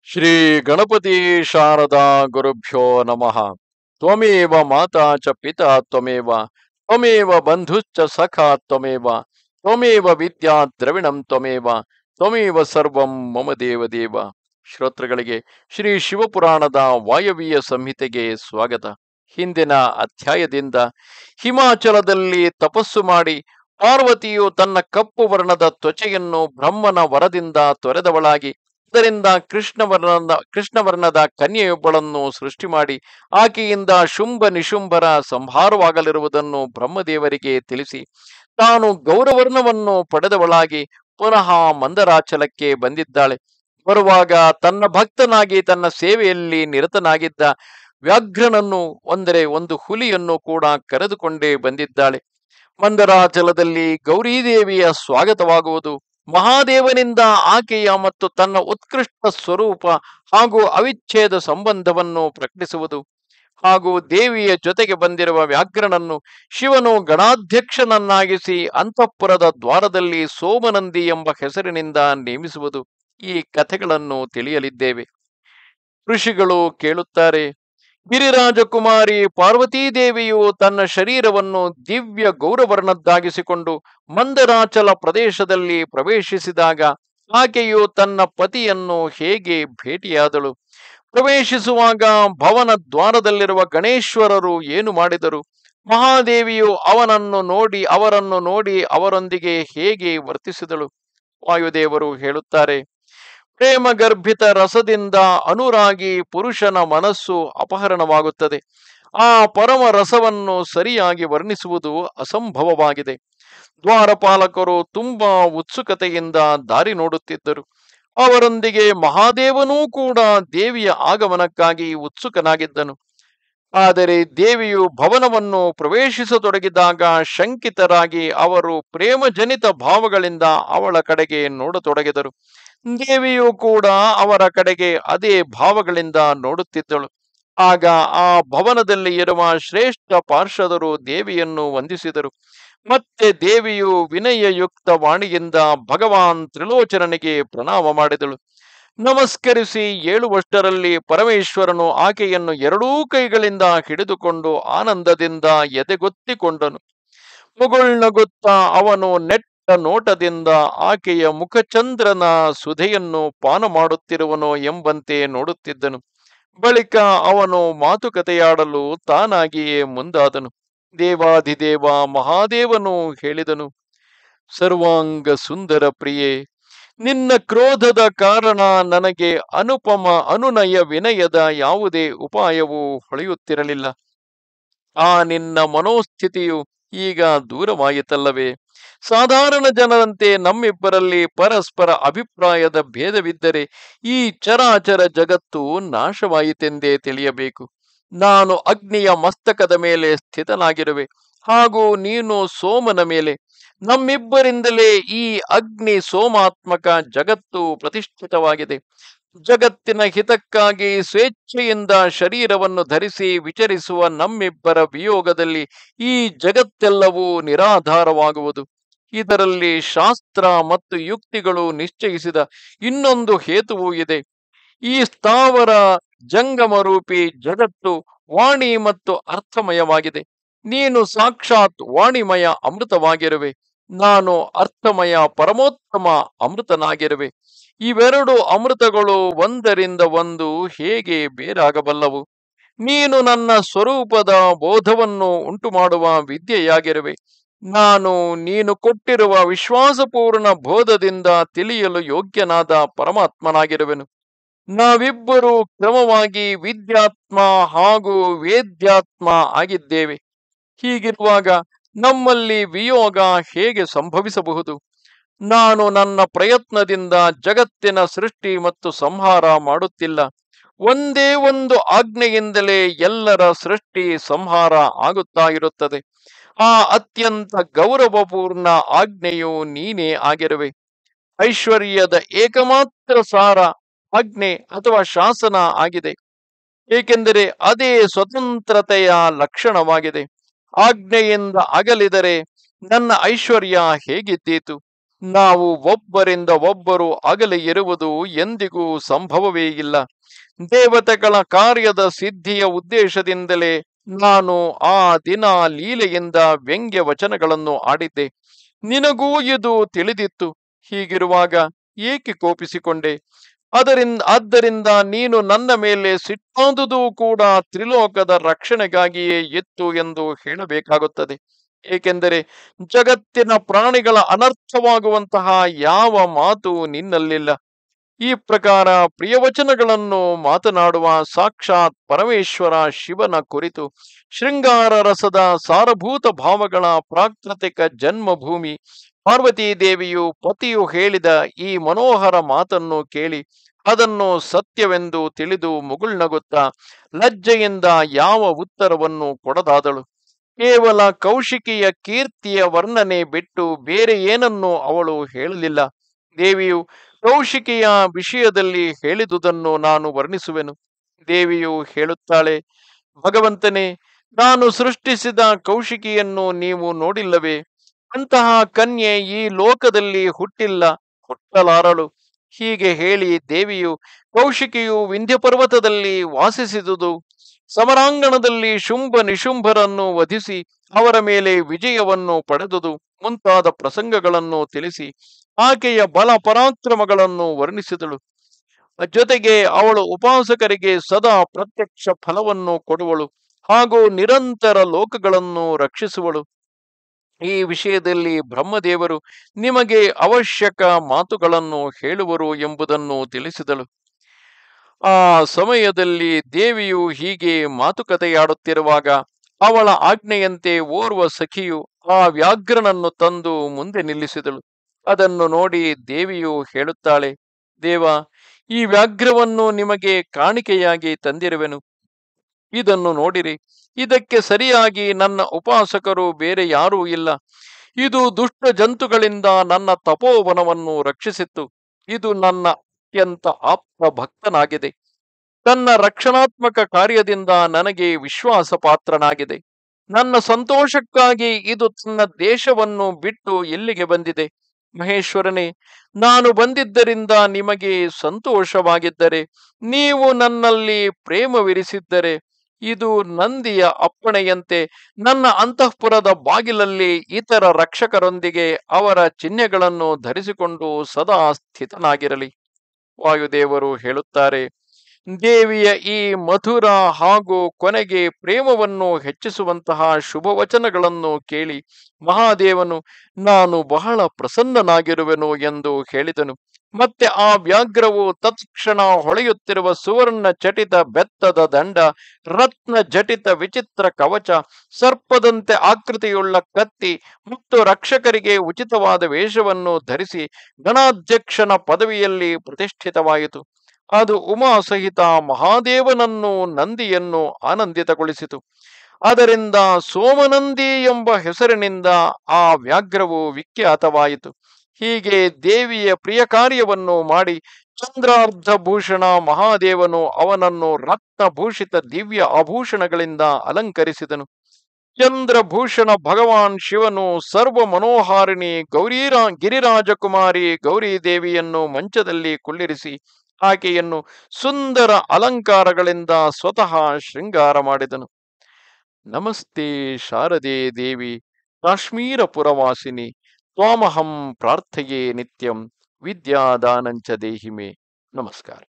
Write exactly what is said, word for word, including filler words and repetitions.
ಶ್ರೀ ಗಣಪತಿ ಶಾರದಾ ಗುರುಭ್ಯೋ ನಮಃ. ತ್ವಮೇವ ಮಾತಾ ಚ ಪಿತಾ ತ್ವಮೇವ ತ್ವಮೇವ ಬಂಧುಶ್ಚ ಸಖಾ ತ್ವಮೇವ ತ್ವಮೇವ ವಿದ್ಯಾ ದ್ರವಿಣಂ ತ್ವಮೇವ ತ್ವಮೇವ ಸರ್ವಂ ಮಮ ದೇವ ದೇವ. ಶ್ರೋತೃಗಳಿಗೆ ಶ್ರೀ ಶಿವಪುರಾಣದ ವಾಯವ್ಯ ಸಂಹಿತೆಗೆ ಸ್ವಾಗತ. ಹಿಂದಿನ ಅಧ್ಯಾಯದಿಂದ ಹಿಮಾಚಲದಲ್ಲಿ ತಪಸ್ಸು ಮಾಡಿ ಪಾರ್ವತಿಯು ತನ್ನ ಕಪ್ಪು ವರ್ಣದ ತ್ವಚೆಯನ್ನು ಬ್ರಹ್ಮನ ವರದಿಂದ ತೊರೆದವಳಾಗಿ ಇದರಿಂದ ಕೃಷ್ಣವರ್ಣದ ಕೃಷ್ಣವರ್ಣದ ಕನ್ಯೆಯೊಬ್ಬಳನ್ನು ಸೃಷ್ಟಿ ಮಾಡಿ ಆಕೆಯಿಂದ ಶುಂಭ ನಿಶುಂಭರ ಸಂಹಾರವಾಗಲಿರುವುದನ್ನು ಬ್ರಹ್ಮದೇವರಿಗೆ ತಿಳಿಸಿ ತಾನು ಗೌರವರ್ಣವನ್ನು ಪಡೆದವಳಾಗಿ ಪುನಃ ಮಂದರಾಚಲಕ್ಕೆ ಬಂದಿದ್ದಾಳೆ. ಬರುವಾಗ ತನ್ನ ಭಕ್ತನಾಗಿ ತನ್ನ ಸೇವೆಯಲ್ಲಿ ನಿರತನಾಗಿದ್ದ ವ್ಯಾಘ್ರನನ್ನು ಅಂದರೆ ಒಂದು ಹುಲಿಯನ್ನು ಕೂಡ ಕರೆದುಕೊಂಡೇ ಬಂದಿದ್ದಾಳೆ. ಮಂದರಾಚಲದಲ್ಲಿ ಗೌರೀದೇವಿಯ ಸ್ವಾಗತವಾಗುವುದು, ಮಹಾದೇವನಿಂದ ಆಕೆಯ ಮತ್ತು ತನ್ನ ಉತ್ಕೃಷ್ಟ ಸ್ವರೂಪ ಹಾಗೂ ಅವಿಚ್ಛೇದ ಸಂಬಂಧವನ್ನು ಪ್ರಕಟಿಸುವುದು, ಹಾಗೂ ದೇವಿಯ ಜೊತೆಗೆ ಬಂದಿರುವ ವ್ಯಾಘ್ರನನ್ನು ಶಿವನು ಗಣಾಧ್ಯಕ್ಷನನ್ನಾಗಿಸಿ ಅಂತಃಪುರದ ದ್ವಾರದಲ್ಲಿ ಸೋಮನಂದಿ ಎಂಬ ಹೆಸರಿನಿಂದ ನೇಮಿಸುವುದು. ಈ ಕಥೆಗಳನ್ನು ತಿಳಿಯಲಿದ್ದೇವೆ. ಋಷಿಗಳು ಕೇಳುತ್ತಾರೆ, ಗಿರಿರಾಜಕುಮಾರಿ ಪಾರ್ವತೀದೇವಿಯು ತನ್ನ ಶರೀರವನ್ನು ದಿವ್ಯ ಗೌರವರ್ಣದ್ದಾಗಿಸಿಕೊಂಡು ಮಂದರಾಚಲ ಪ್ರದೇಶದಲ್ಲಿ ಪ್ರವೇಶಿಸಿದಾಗ ಆಕೆಯು ತನ್ನ ಪತಿಯನ್ನು ಹೇಗೆ ಭೇಟಿಯಾದಳು? ಪ್ರವೇಶಿಸುವಾಗ ಭವನ ದ್ವಾರದಲ್ಲಿರುವ ಗಣೇಶ್ವರರು ಏನು ಮಾಡಿದರು? ಮಹಾದೇವಿಯು ಅವನನ್ನು ನೋಡಿ ಅವರನ್ನು ನೋಡಿ ಅವರೊಂದಿಗೆ ಹೇಗೆ ವರ್ತಿಸಿದಳು? ವಾಯುದೇವರು ಹೇಳುತ್ತಾರೆ, ಪ್ರೇಮ ಗರ್ಭಿತ ರಸದಿಂದ ಅನುರಾಗಿ ಪುರುಷನ ಮನಸ್ಸು ಅಪಹರಣವಾಗುತ್ತದೆ. ಆ ಪರಮ ರಸವನ್ನು ಸರಿಯಾಗಿ ವರ್ಣಿಸುವುದು ಅಸಂಭವವಾಗಿದೆ. ದ್ವಾರಪಾಲಕರು ತುಂಬಾ ಉತ್ಸುಕತೆಯಿಂದ ದಾರಿ ನೋಡುತ್ತಿದ್ದರು. ಅವರೊಂದಿಗೆ ಮಹಾದೇವನೂ ಕೂಡ ದೇವಿಯ ಆಗಮನಕ್ಕಾಗಿ ಉತ್ಸುಕನಾಗಿದ್ದನು. ಆದರೆ ದೇವಿಯು ಭವನವನ್ನು ಪ್ರವೇಶಿಸತೊಡಗಿದಾಗ ಶಂಕಿತರಾಗಿ ಅವರು ಪ್ರೇಮಜನಿತ ಭಾವಗಳಿಂದ ಅವಳ ಕಡೆಗೆ ನೋಡತೊಡಗಿದರು. ದೇವಿಯು ಕೂಡ ಅವರ ಕಡೆಗೆ ಅದೇ ಭಾವಗಳಿಂದ ನೋಡುತ್ತಿದ್ದಳು. ಆಗ ಆ ಭವನದಲ್ಲಿ ಇರುವ ಶ್ರೇಷ್ಠ ಪಾರ್ಷದರು ದೇವಿಯನ್ನು ವಂದಿಸಿದರು. ಮತ್ತೆ ದೇವಿಯು ವಿನಯಯುಕ್ತ ವಾಣಿಯಿಂದ ಭಗವಾನ್ ತ್ರಿಲೋಚನನಿಗೆ ಪ್ರಣಾಮ ಮಾಡಿದಳು. ನಮಸ್ಕರಿಸಿ ಏಳುವಷ್ಟರಲ್ಲಿ ಪರಮೇಶ್ವರನು ಆಕೆಯನ್ನು ಎರಡೂ ಕೈಗಳಿಂದ ಹಿಡಿದುಕೊಂಡು ಆನಂದದಿಂದ ಎದೆಗೊತ್ತಿಕೊಂಡನು. ಮುಗುಳ್ನಗುತ್ತಾ ಅವನು ನೆಟ್ಟ ನೋಟದಿಂದ ಆಕೆಯ ಮುಖಚಂದ್ರನ ಸುಧೆಯನ್ನು ಪಾನ ಮಾಡುತ್ತಿರುವನೋ ಎಂಬಂತೆ ನೋಡುತ್ತಿದ್ದನು. ಬಳಿಕ ಅವನು ಮಾತುಕತೆಯಾಡಲು ತಾನಾಗಿಯೇ ಮುಂದಾದನು. ದೇವಾಧಿದೇವ ಮಹಾದೇವನು ಹೇಳಿದನು, ಸರ್ವಾಂಗ ಸುಂದರ ಪ್ರಿಯೆ, ನಿನ್ನ ಕ್ರೋಧದ ಕಾರಣ ನನಗೆ ಅನುಪಮ ಅನುನಯ ವಿನಯದ ಯಾವುದೇ ಉಪಾಯವೂ ಹೊಳೆಯುತ್ತಿರಲಿಲ್ಲ. ಆ ನಿನ್ನ ಮನೋಸ್ಥಿತಿಯು ಈಗ ದೂರವಾಯಿತಲ್ಲವೇ? ಸಾಧಾರಣ ಜನರಂತೆ ನಮ್ಮಿಬ್ಬರಲ್ಲಿ ಪರಸ್ಪರ ಅಭಿಪ್ರಾಯದ ಭೇದವಿದ್ದರೆ ಈ ಚರಾಚರ ಜಗತ್ತು ನಾಶವಾಯಿತೆಂದೇ ತಿಳಿಯಬೇಕು. ನಾನು ಅಗ್ನಿಯ ಮಸ್ತಕದ ಮೇಲೆ ಸ್ಥಿತನಾಗಿರುವೆ, ಹಾಗೂ ನೀನು ಸೋಮನ ಮೇಲೆ. ನಮ್ಮಿಬ್ಬರಿಂದಲೇ ಈ ಅಗ್ನಿ ಸೋಮಾತ್ಮಕ ಜಗತ್ತು ಪ್ರತಿಷ್ಠಿತವಾಗಿದೆ. ಜಗತ್ತಿನ ಹಿತಕ್ಕಾಗಿ ಸ್ವೇಚ್ಛೆಯಿಂದ ಶರೀರವನ್ನು ಧರಿಸಿ ವಿಚರಿಸುವ ನಮ್ಮಿಬ್ಬರ ವಿಯೋಗದಲ್ಲಿ ಈ ಜಗತ್ತೆಲ್ಲವೂ ನಿರಾಧಾರವಾಗುವುದು. ಇದರಲ್ಲಿ ಶಾಸ್ತ್ರ ಮತ್ತು ಯುಕ್ತಿಗಳು ನಿಶ್ಚಯಿಸಿದ ಇನ್ನೊಂದು ಹೇತುವೂ ಇದೆ. ಈ ಸ್ಥಾವರ ಜಂಗಮರೂಪಿ ಜಗತ್ತು ವಾಣಿ ಮತ್ತು ಅರ್ಥಮಯವಾಗಿದೆ. ನೀನು ಸಾಕ್ಷಾತ್ ವಾಣಿಮಯ ಅಮೃತವಾಗಿರುವೆ, ನಾನು ಅರ್ಥಮಯ ಪರಮೋತ್ತಮ ಅಮೃತನಾಗಿರುವೆ. ಇವೆರಡು ಅಮೃತಗಳು ಒಂದರಿಂದ ಒಂದು ಹೇಗೆ ಬೇರಾಗಬಲ್ಲವು? ನೀನು ನನ್ನ ಸ್ವರೂಪದ ಬೋಧವನ್ನು ಉಂಟು ಮಾಡುವ ವಿದ್ಯೆಯಾಗಿರುವೆ. ನಾನು ನೀನು ಕೊಟ್ಟಿರುವ ವಿಶ್ವಾಸಪೂರ್ಣ ಬೋಧದಿಂದ ತಿಳಿಯಲು ಯೋಗ್ಯನಾದ ಪರಮಾತ್ಮನಾಗಿರುವೆನು. ನಾವಿಬ್ಬರು ಕ್ರಮವಾಗಿ ವಿದ್ಯಾತ್ಮ ಹಾಗೂ ವೇದ್ಯಾತ್ಮ ಆಗಿದ್ದೇವೆ. ಹೀಗಿರುವಾಗ ನಮ್ಮಲ್ಲಿ ವಿಯೋಗ ಹೇಗೆ ಸಂಭವಿಸಬಹುದು? ನಾನು ನನ್ನ ಪ್ರಯತ್ನದಿಂದ ಜಗತ್ತಿನ ಸೃಷ್ಟಿ ಮತ್ತು ಸಂಹಾರ ಮಾಡುತ್ತಿಲ್ಲ. ಒಂದೇ ಒಂದು ಆಜ್ಞೆಯಿಂದಲೇ ಎಲ್ಲರ ಸೃಷ್ಟಿ ಸಂಹಾರ ಆಗುತ್ತಾ ಇರುತ್ತದೆ. ಆ ಅತ್ಯಂತ ಗೌರವಪೂರ್ಣ ಆಜ್ಞೆಯು ನೀನೇ ಆಗಿರುವೆ. ಐಶ್ವರ್ಯದ ಏಕಮಾತ್ರ ಸಾರ ಆಜ್ಞೆ ಅಥವಾ ಶಾಸನ ಆಗಿದೆ, ಏಕೆಂದರೆ ಅದೇ ಸ್ವತಂತ್ರತೆಯ ಲಕ್ಷಣವಾಗಿದೆ. ಆಜ್ಞೆಯಿಂದ ಅಗಲಿದರೆ ನನ್ನ ಐಶ್ವರ್ಯ ಹೇಗಿದ್ದೀತು? ನಾವು ಒಬ್ಬರಿಂದ ಒಬ್ಬರು ಅಗಲಿ ಇರುವುದು ಎಂದಿಗೂ ಸಂಭವವೇ ಇಲ್ಲ. ದೇವತೆಗಳ ಕಾರ್ಯದ ಸಿದ್ಧಿಯ ಉದ್ದೇಶದಿಂದಲೇ ನಾನು ಆ ದಿನ ಲೀಲೆಯಿಂದ ವ್ಯಂಗ್ಯ ವಚನಗಳನ್ನು ಆಡಿದ್ದೆ. ನಿನಗೂ ಇದು ತಿಳಿದಿತ್ತು. ಹೀಗಿರುವಾಗ ಏಕೆ ಕೋಪಿಸಿಕೊಂಡೆ? ಅದರಿಂದ ಆದ್ದರಿಂದ ನೀನು ನನ್ನ ಮೇಲೆ ಸಿಟ್ಟಾದುದು ಕೂಡ ತ್ರಿಲೋಕದ ರಕ್ಷಣೆಗಾಗಿಯೇ ಇತ್ತು ಎಂದು ಹೇಳಬೇಕಾಗುತ್ತದೆ. ಏಕೆಂದರೆ ಜಗತ್ತಿನ ಪ್ರಾಣಿಗಳ ಅನರ್ಥವಾಗುವಂತಹ ಯಾವ ಮಾತು ನಿನ್ನಲ್ಲಿಲ್ಲ. ಈ ಪ್ರಕಾರ ಪ್ರಿಯವಚನಗಳನ್ನು ಮಾತನಾಡುವ ಸಾಕ್ಷಾತ್ ಪರಮೇಶ್ವರ ಶಿವನ ಕುರಿತು ಶೃಂಗಾರ ರಸದ ಸಾರಭೂತ ಭಾವಗಳ ಪ್ರಾಕೃತಿಕ ಜನ್ಮಭೂಮಿ ಪಾರ್ವತೀ ದೇವಿಯು ಪತಿಯು ಹೇಳಿದ ಈ ಮನೋಹರ ಮಾತನ್ನು ಕೇಳಿ ಅದನ್ನು ಸತ್ಯವೆಂದು ತಿಳಿದು ಮುಗುಳ್ನಗುತ್ತಾ ಲಜ್ಜೆಯಿಂದ ಯಾವ ಉತ್ತರವನ್ನು ಕೊಡದಾದಳು. ಕೇವಲ ಕೌಶಿಕಿಯ ಕೀರ್ತಿಯ ವರ್ಣನೆ ಬಿಟ್ಟು ಬೇರೆ ಏನನ್ನೂ ಅವಳು ಹೇಳಲಿಲ್ಲ. ದೇವಿಯು ಕೌಶಿಕಿಯ ವಿಷಯದಲ್ಲಿ ಹೇಳಿದುದನ್ನು ನಾನು ವರ್ಣಿಸುವೆನು. ದೇವಿಯು ಹೇಳುತ್ತಾಳೆ, ಭಗವಂತನೇ, ನಾನು ಸೃಷ್ಟಿಸಿದ ಕೌಶಿಕಿಯನ್ನು ನೀವು ನೋಡಿಲ್ಲವೇ? ಅಂತಹ ಕನ್ಯೆ ಈ ಲೋಕದಲ್ಲಿ ಹುಟ್ಟಿಲ್ಲ, ಹುಟ್ಟಲಾರಳು. ಹೀಗೆ ಹೇಳಿ ದೇವಿಯು ಕೌಶಿಕಿಯು ವಿಂಧ್ಯ ಪರ್ವತದಲ್ಲಿ ವಾಸಿಸಿದುದು, ಸಮರಾಂಗಣದಲ್ಲಿ ಶುಂಭ ನಿಶುಂಭರನ್ನು ವಧಿಸಿ ಅವರ ಮೇಲೆ ವಿಜಯವನ್ನು ಪಡೆದುದು ಮುಂತಾದ ಪ್ರಸಂಗಗಳನ್ನು ತಿಳಿಸಿ ಆಕೆಯ ಬಲ ಪರಾಕ್ರಮಗಳನ್ನು ವರ್ಣಿಸಿದಳು. ಜೊತೆಗೆ ಅವಳು ಉಪಾಸಕರಿಗೆ ಸದಾ ಪ್ರತ್ಯಕ್ಷ ಫಲವನ್ನು ಕೊಡುವಳು ಹಾಗೂ ನಿರಂತರ ಲೋಕಗಳನ್ನು ರಕ್ಷಿಸುವಳು. ಈ ವಿಷಯದಲ್ಲಿ ಬ್ರಹ್ಮದೇವರು ನಿಮಗೆ ಅವಶ್ಯಕ ಮಾತುಗಳನ್ನು ಹೇಳುವರು ಎಂಬುದನ್ನು ತಿಳಿಸಿದಳು. ಆ ಸಮಯದಲ್ಲಿ ದೇವಿಯು ಹೀಗೆ ಮಾತುಕತೆಯಾಡುತ್ತಿರುವಾಗ ಅವಳ ಆಜ್ಞೆಯಂತೆ ಓರ್ವ ಸಖಿಯು ಆ ವ್ಯಾಘ್ರನನ್ನು ತಂದು ಮುಂದೆ ನಿಲ್ಲಿಸಿದಳು. ಅದನ್ನು ನೋಡಿ ದೇವಿಯು ಹೇಳುತ್ತಾಳೆ, ದೇವ, ಈ ವ್ಯಾಘ್ರವನ್ನು ನಿಮಗೆ ಕಾಣಿಕೆಯಾಗಿ ತಂದಿರುವೆನು. ಇದನ್ನು ನೋಡಿರಿ. ಇದಕ್ಕೆ ಸರಿಯಾಗಿ ನನ್ನ ಉಪಾಸಕರು ಬೇರೆ ಯಾರೂ ಇಲ್ಲ. ಇದು ದುಷ್ಟ ಜಂತುಗಳಿಂದ ನನ್ನ ತಪೋವನವನ್ನು ರಕ್ಷಿಸಿತ್ತು. ಇದು ನನ್ನ ಅತ್ಯಂತ ಆಪ್ತ ಭಕ್ತನಾಗಿದೆ. ತನ್ನ ರಕ್ಷಣಾತ್ಮಕ ಕಾರ್ಯದಿಂದ ನನಗೆ ವಿಶ್ವಾಸ ಪಾತ್ರನಾಗಿದೆ. ನನ್ನ ಸಂತೋಷಕ್ಕಾಗಿ ಇದು ತನ್ನ ದೇಶವನ್ನು ಬಿಟ್ಟು ಇಲ್ಲಿಗೆ ಬಂದಿದೆ. ಮಹೇಶ್ವರನೇ, ನಾನು ಬಂದಿದ್ದರಿಂದ ನಿಮಗೆ ಸಂತೋಷವಾಗಿದ್ದರೆ, ನೀವು ನನ್ನಲ್ಲಿ ಪ್ರೇಮವಿರಿಸಿದ್ದರೆ, ಇದು ನಂದಿಯ ಅಪ್ಪಣೆಯಂತೆ ನನ್ನ ಅಂತಃಪುರದ ಬಾಗಿಲಲ್ಲಿ ಇತರ ರಕ್ಷಕರೊಂದಿಗೆ ಅವರ ಚಿಹ್ನೆಗಳನ್ನು ಧರಿಸಿಕೊಂಡು ಸದಾ ಸ್ಥಿತನಾಗಿರಲಿ. ವಾಯುದೇವರು ಹೇಳುತ್ತಾರೆ, ದೇವಿಯ ಈ ಮಧುರ ಹಾಗೂ ಕೊನೆಗೆ ಪ್ರೇಮವನ್ನು ಹೆಚ್ಚಿಸುವಂತಹ ಶುಭವಚನಗಳನ್ನು ಕೇಳಿ ಮಹಾದೇವನು ನಾನು ಬಹಳ ಪ್ರಸನ್ನನಾಗಿರುವೆನು ಎಂದು ಹೇಳಿದನು. ಮತ್ತೆ ಆ ವ್ಯಾಘ್ರವು ತತ್ಕ್ಷಣ ಹೊಳೆಯುತ್ತಿರುವ ಸುವರ್ಣ ಚಟಿತ ಬೆತ್ತದ ದಂಡ, ರತ್ನ ಜಟಿತ ವಿಚಿತ್ರ ಕವಚ, ಸರ್ಪದಂತೆ ಆಕೃತಿಯುಳ್ಳ ಕತ್ತಿ ಮತ್ತು ರಕ್ಷಕರಿಗೆ ಉಚಿತವಾದ ವೇಷವನ್ನು ಧರಿಸಿ ಗಣಾಧ್ಯಕ್ಷನ ಪದವಿಯಲ್ಲಿ ಪ್ರತಿಷ್ಠಿತವಾಯಿತು. ಅದು ಉಮಾ ಸಹಿತ ಮಹಾದೇವನನ್ನು ನಂದಿಯನ್ನು ಆನಂದಿತಗೊಳಿಸಿತು. ಅದರಿಂದ ಸೋಮನಂದಿ ಎಂಬ ಹೆಸರಿನಿಂದ ಆ ವ್ಯಾಘ್ರವು ವಿಖ್ಯಾತವಾಯಿತು. ಹೀಗೆ ದೇವಿಯ ಪ್ರಿಯ ಕಾರ್ಯವನ್ನು ಮಾಡಿ ಚಂದ್ರಾರ್ಧ ಭೂಷಣ ಮಹಾದೇವನು ಅವನನ್ನು ರತ್ನಭೂಷಿತ ದಿವ್ಯ ಆಭೂಷಣಗಳಿಂದ ಅಲಂಕರಿಸಿದನು. ಚಂದ್ರಭೂಷಣ ಭಗವಾನ್ ಶಿವನು ಸರ್ವ ಮನೋಹಾರಿಣಿ ಗೌರೀರಾ ಗಿರಿರಾಜಕುಮಾರಿ ಗೌರಿ ದೇವಿಯನ್ನು ಮಂಚದಲ್ಲಿ ಕುಳ್ಳಿರಿಸಿ ಆಕೆಯನ್ನು ಸುಂದರ ಅಲಂಕಾರಗಳಿಂದ ಸ್ವತಃ ಶೃಂಗಾರ ಮಾಡಿದನು. ನಮಸ್ತೆ ಶಾರದೆ ದೇವಿ ಕಾಶ್ಮೀರ ಪುರವಾಸಿನಿ ತ್ವಾಮಹಂ ಪ್ರಾರ್ಥಯೇ ನಿತ್ಯಂ ವಿದ್ಯಾದಾನಂಚ ದೇಹಿಮೆ. ನಮಸ್ಕಾರ.